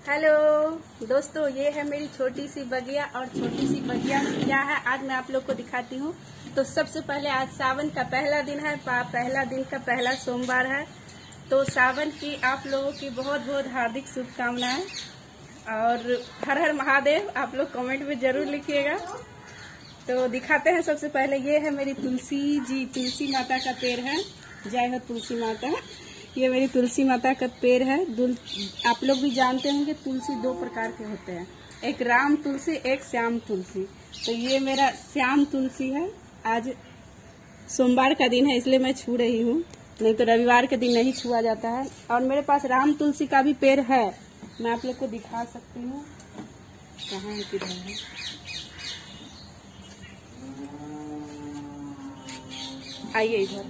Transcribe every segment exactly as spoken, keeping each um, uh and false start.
Hello दोस्तों, ये है मेरी छोटी सी बगिया। और छोटी सी बगिया में क्या है आज मैं आप लोग को दिखाती हूँ। तो सबसे पहले आज सावन का पहला दिन है, पहला दिन का पहला सोमवार है। तो सावन की आप लोगों की बहुत बहुत हार्दिक शुभकामनाएं और हर हर महादेव आप लोग कमेंट में जरूर लिखिएगा। तो दिखाते हैं। सबसे पहले ये है मेरी तुलसी जी, तुलसी माता का पेड़ है। जय हो तुलसी माता। ये मेरी तुलसी माता का पेड़ है। आप लोग भी जानते होंगे तुलसी दो प्रकार के होते हैं, एक राम तुलसी, एक श्याम तुलसी। तो ये मेरा श्याम तुलसी है। आज सोमवार का दिन है इसलिए मैं छू रही हूँ, नहीं तो रविवार के दिन नहीं छुआ जाता है। और मेरे पास राम तुलसी का भी पेड़ है, मैं आप लोग को दिखा सकती हूँ। कहाँ है, किधर है? आइए इधर,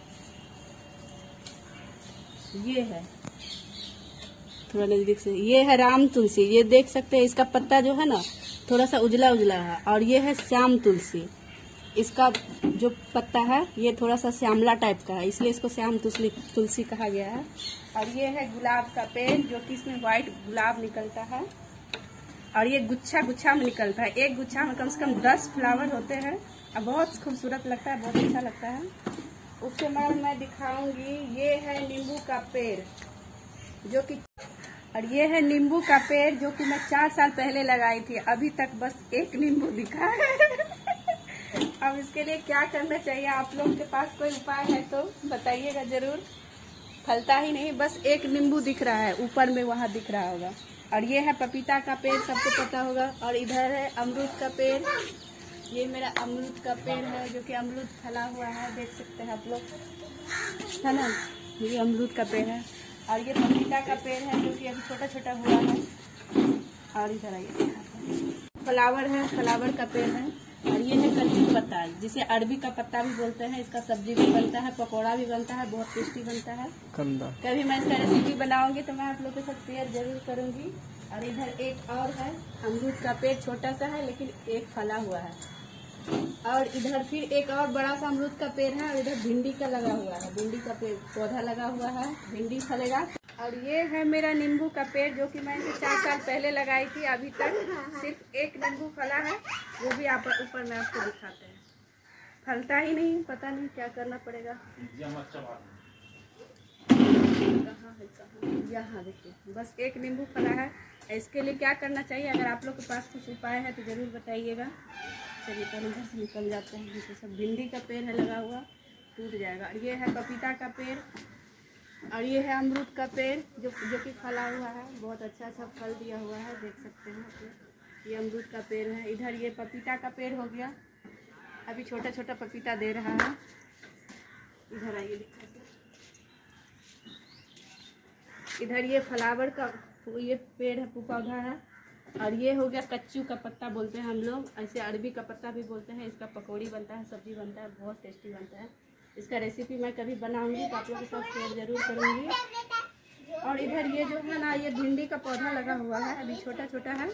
ये है थोड़ा नजदीक से। ये है राम तुलसी, ये देख सकते हैं। इसका पत्ता जो है ना थोड़ा सा उजला उजला है। और ये है श्याम तुलसी, इसका जो पत्ता है ये थोड़ा सा श्यामला टाइप का है, इसलिए इसको श्याम तुलसी तुलसी कहा गया है। और ये है गुलाब का पेड़, जो कि इसमें व्हाइट गुलाब निकलता है और ये गुच्छा गुच्छा में निकलता है। एक गुच्छा में कम से कम दस फ्लावर होते हैं और बहुत खूबसूरत लगता है, बहुत अच्छा लगता है। उसके बाद मैं दिखाऊंगी, ये है नींबू का पेड़ जो कि और ये है नींबू का पेड़ जो कि मैं चार साल पहले लगाई थी। अभी तक बस एक नींबू दिखा है। अब इसके लिए क्या करना चाहिए? आप लोग के पास कोई उपाय है तो बताइएगा जरूर। फलता ही नहीं, बस एक नींबू दिख रहा है, ऊपर में वहाँ दिख रहा होगा। और ये है पपीता का पेड़, सबको पता होगा। और इधर है अमरूद का पेड़, ये मेरा अमरूद का पेड़ है जो कि अमरूद फला हुआ है, देख सकते हैं आप लोग, है ना। ये अमरूद का पेड़ है। और ये पपीता का पेड़ है जो कि अभी छोटा छोटा हुआ है। और इधर आइए, फ्लावर है, फ्लावर का पेड़ है। और ये है कच्ची पत्ता, जिसे अरबी का पत्ता भी बोलते हैं। इसका सब्जी भी बनता है, पकौड़ा भी बनता है, बहुत टेस्टी बनता है। कभी मैं इसका रेसिपी बनाऊंगी तो मैं आप लोग के साथ शेयर जरूर करूंगी। और इधर एक और है अमरूद का पेड़, छोटा सा है लेकिन एक फला हुआ है। और इधर फिर एक और बड़ा सा अमरूद का पेड़ है। और इधर भिंडी का लगा हुआ है, भिंडी का पेड़ पौधा लगा हुआ है, भिंडी फलेगा। और ये है मेरा नींबू का पेड़ जो कि मैंने चार साल पहले लगाई थी। अभी तक सिर्फ एक नींबू फला है, वो भी आप ऊपर में आपको दिखाते हैं। फलता ही नहीं, पता नहीं क्या करना पड़ेगा। कहाँ है, कहाँ? यहाँ देखिए, बस एक नींबू फला है। इसके लिए क्या करना चाहिए? अगर आप लोग के पास कुछ उपाय है तो जरूर बताइएगा। चलिए पहले इधर से निकल जाते हैं, तो सब भिंडी का पेड़ है लगा हुआ, टूट जाएगा। और ये है पपीता का पेड़। और ये है अमरूद का पेड़ जो जो कि फला हुआ है, बहुत अच्छा अच्छा फल दिया हुआ है, देख सकते हैं आप लोग। ये अमरूद का पेड़ है। इधर ये पपीता का पेड़ हो गया, अभी छोटा छोटा पपीता दे रहा है। इधर आइए दिखाते। इधर ये फ्लावर का ये पेड़ है, पौधा है। और ये हो गया कच्चू का पत्ता बोलते हैं हम लोग, ऐसे अरबी का पत्ता भी बोलते हैं। इसका पकौड़ी बनता है, सब्जी बनता है, बहुत टेस्टी बनता है। इसका रेसिपी मैं कभी बनाऊंगी तो आप लोगों के साथ शेयर जरूर करूंगी। और इधर ये जो है ना, ये भिंडी का पौधा लगा हुआ है, अभी छोटा छोटा है।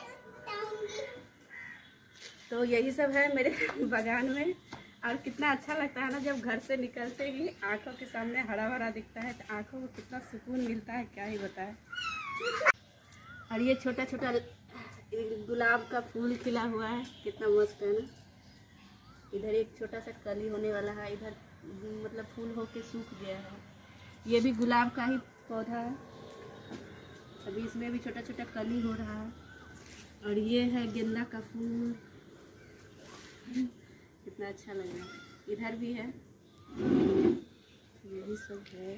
तो यही सब है मेरे बागान में। और कितना अच्छा लगता है ना जब घर से निकलते ही आंखों के सामने हरा भरा दिखता है, तो आंखों को कितना सुकून मिलता है, क्या ही बताएं। और ये छोटा छोटा गुलाब का फूल खिला हुआ है, कितना मस्त है ना। इधर एक छोटा सा कली होने वाला है, इधर मतलब फूल होके सूख गया है। ये भी गुलाब का ही पौधा है, अभी इसमें भी छोटा छोटा कली हो रहा है। और ये है गेंदा का फूल, कितना अच्छा लग रहा है। इधर भी है, ये भी सब है।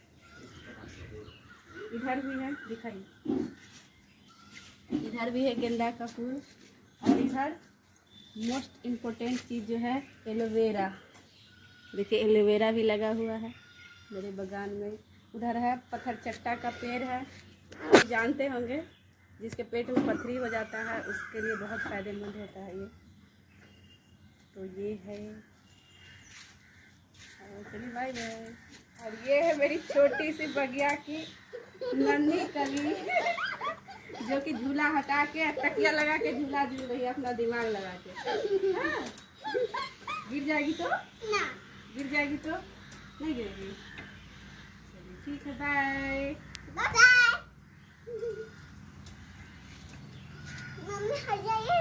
इधर भी है, दिखाइए। इधर भी है गेंदा का फूल। और इधर मोस्ट इम्पोर्टेंट चीज़ जो है एलोवेरा, देखिए एलोवेरा भी लगा हुआ है मेरे बागान में। उधर है पत्थर चट्टा का पेड़ है, जानते होंगे, जिसके पेट में पथरी हो जाता है उसके लिए बहुत फायदेमंद होता है ये। तो ये है, चलिए बाय बाय। और ये है मेरी छोटी सी बगिया की नन्ही कली जो कि झूला हटा के तकिया लगा के झूला झूल रही है, अपना दिमाग लगा के। हाँ? गिर जाएगी तो ना, गिर जाएगी तो नहीं गिरेगी। चलिए ठीक है, बाय बाय। मम्मी हट जाइए।